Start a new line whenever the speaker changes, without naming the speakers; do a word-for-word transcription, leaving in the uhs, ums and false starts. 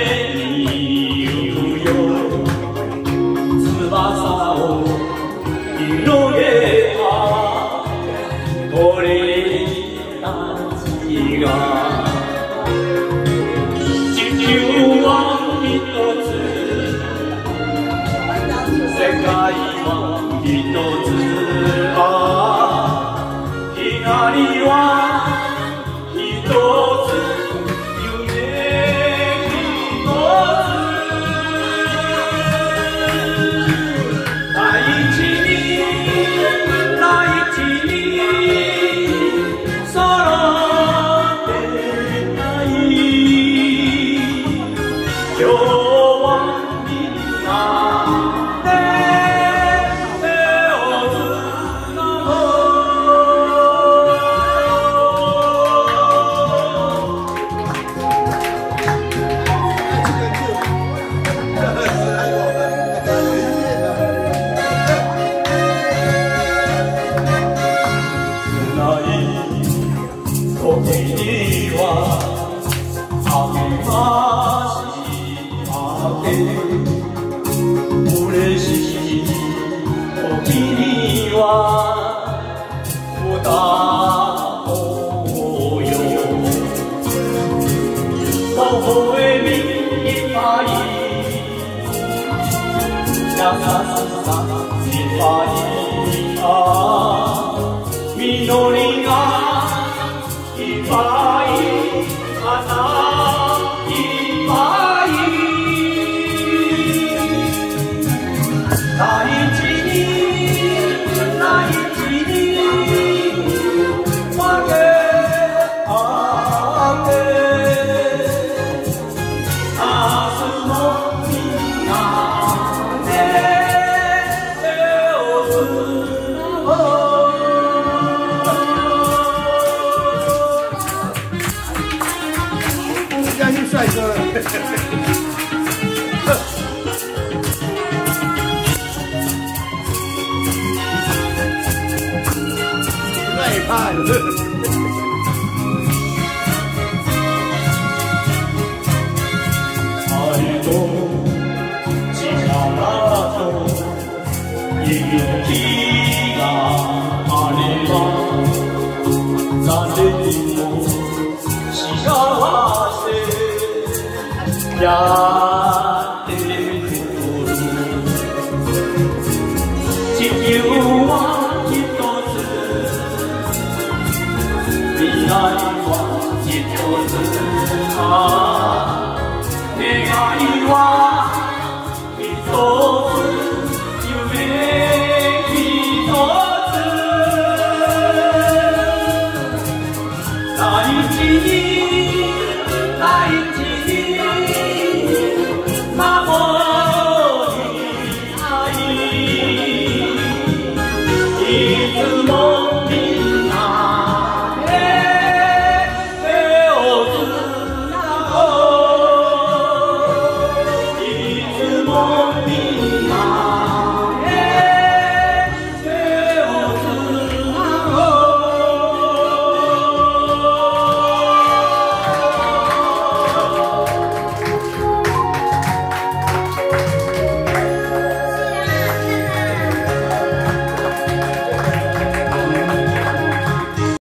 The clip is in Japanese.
に行くよ翼を広げた鳥たちが地球は一つ世界は一つあ光は一つ夢一つ大地に大地に揃ってない今日はみんなで手をつな時には励ましあげ嬉しい時には歌おうよ微笑みいっぱい優しさいっぱいあ実りがいっぱい花いっぱい大地に大地に分け合って明日もみんなで手をつなごう帅哥，害怕了。愛と力と勇気があれば誰にも幸せや